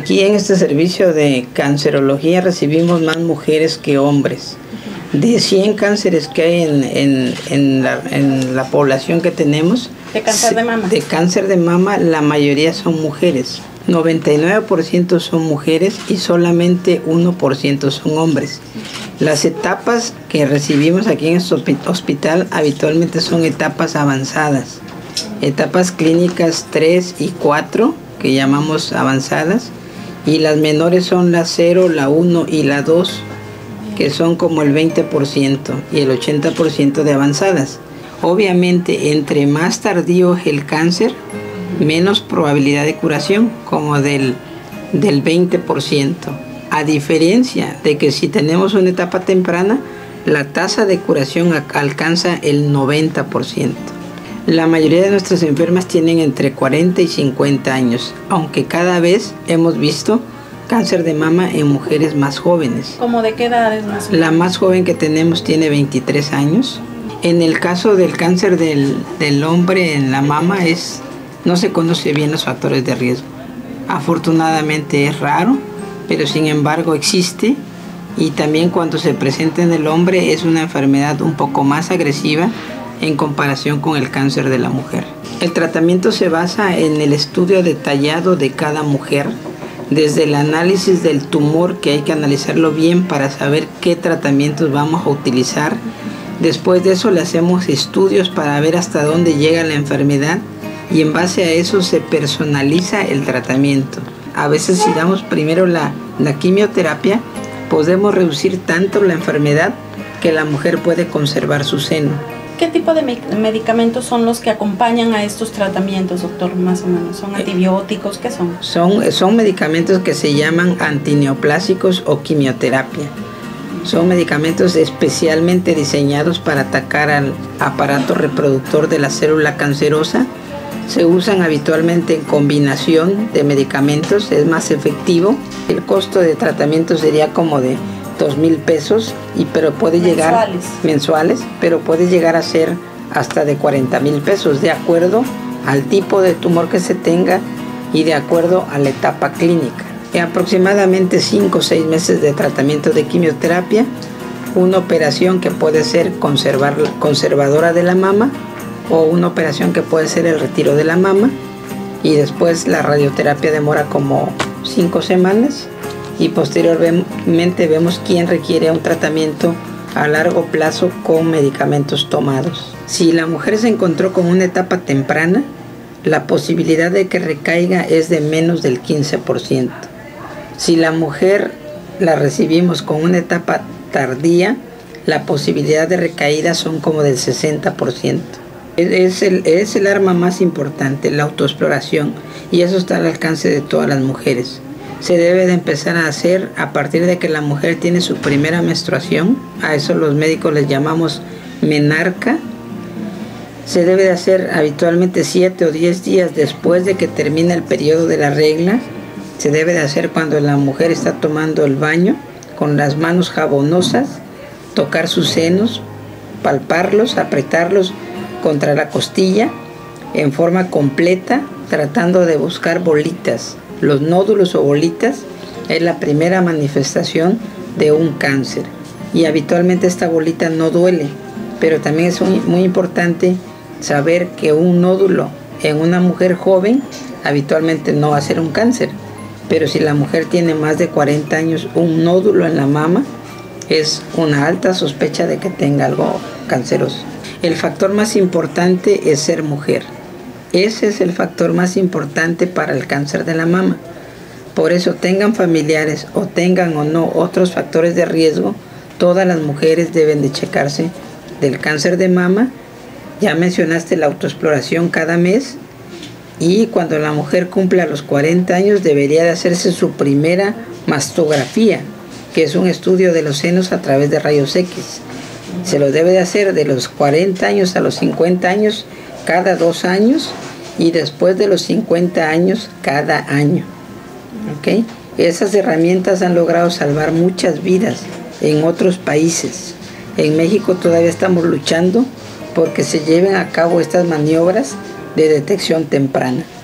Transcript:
Aquí en este servicio de cancerología recibimos más mujeres que hombres. De 100 cánceres que hay en la población que tenemos, ¿de cáncer de mama? De cáncer de mama, la mayoría son mujeres. 99% son mujeres y solamente 1% son hombres. Las etapas que recibimos aquí en este hospital habitualmente son etapas avanzadas. Etapas clínicas 3 y 4, que llamamos avanzadas, y las menores son la 0, la 1 y la 2, que son como el 20% y el 80% de avanzadas. Obviamente, entre más tardío es el cáncer, menos probabilidad de curación, como del 20%. A diferencia de que si tenemos una etapa temprana, la tasa de curación alcanza el 90%. La mayoría de nuestras enfermas tienen entre 40 y 50 años, aunque cada vez hemos visto cáncer de mama en mujeres más jóvenes. ¿Cómo de qué edad es más? La más joven que tenemos tiene 23 años. En el caso del cáncer del hombre en la mama no se conoce bien los factores de riesgo. Afortunadamente es raro, pero sin embargo existe, y también cuando se presenta en el hombre es una enfermedad un poco más agresiva en comparación con el cáncer de la mujer. El tratamiento se basa en el estudio detallado de cada mujer, desde el análisis del tumor, que hay que analizarlo bien para saber qué tratamientos vamos a utilizar. Después de eso le hacemos estudios para ver hasta dónde llega la enfermedad, y en base a eso se personaliza el tratamiento. A veces si damos primero la quimioterapia, podemos reducir tanto la enfermedad que la mujer puede conservar su seno. ¿Qué tipo de medicamentos son los que acompañan a estos tratamientos, doctor, más o menos? ¿Son antibióticos? ¿Qué son? Son medicamentos que se llaman antineoplásicos o quimioterapia. Son medicamentos especialmente diseñados para atacar al aparato reproductor de la célula cancerosa. Se usan habitualmente en combinación de medicamentos, es más efectivo. El costo de tratamiento sería como de 2,000 pesos, pero puede llegar mensuales, pero puede llegar a ser hasta de 40,000 pesos, de acuerdo al tipo de tumor que se tenga y de acuerdo a la etapa clínica. Aproximadamente 5 o 6 meses de tratamiento de quimioterapia, una operación que puede ser conservadora de la mama, o una operación que puede ser el retiro de la mama, y después la radioterapia demora como 5 semanas, y posteriormente vemos quién requiere un tratamiento a largo plazo con medicamentos tomados. Si la mujer se encontró con una etapa temprana, la posibilidad de que recaiga es de menos del 15%. Si la mujer la recibimos con una etapa tardía, la posibilidad de recaída son como del 60%. Es el arma más importante, la autoexploración, y eso está al alcance de todas las mujeres. Se debe de empezar a hacer a partir de que la mujer tiene su primera menstruación. A eso los médicos les llamamos menarca. Se debe de hacer habitualmente 7 o 10 días después de que termina el periodo de la regla. Se debe de hacer cuando la mujer está tomando el baño, con las manos jabonosas, tocar sus senos, palparlos, apretarlos contra la costilla en forma completa, tratando de buscar bolitas. Los nódulos o bolitas es la primera manifestación de un cáncer, y habitualmente esta bolita no duele, pero también es muy importante saber que un nódulo en una mujer joven habitualmente no va a ser un cáncer, pero si la mujer tiene más de 40 años, un nódulo en la mama es una alta sospecha de que tenga algo canceroso. El factor más importante es ser mujer. Ese es el factor más importante para el cáncer de la mama. Por eso, tengan familiares o tengan o no otros factores de riesgo, todas las mujeres deben de checarse del cáncer de mama. Ya mencionaste la autoexploración cada mes, y cuando la mujer cumpla los 40 años debería de hacerse su primera mastografía, que es un estudio de los senos a través de rayos X. Se lo debe de hacer de los 40 años a los 50 años cada 2 años, y después de los 50 años cada año. ¿Okay? Esas herramientas han logrado salvar muchas vidas en otros países. En México todavía estamos luchando porque se lleven a cabo estas maniobras de detección temprana.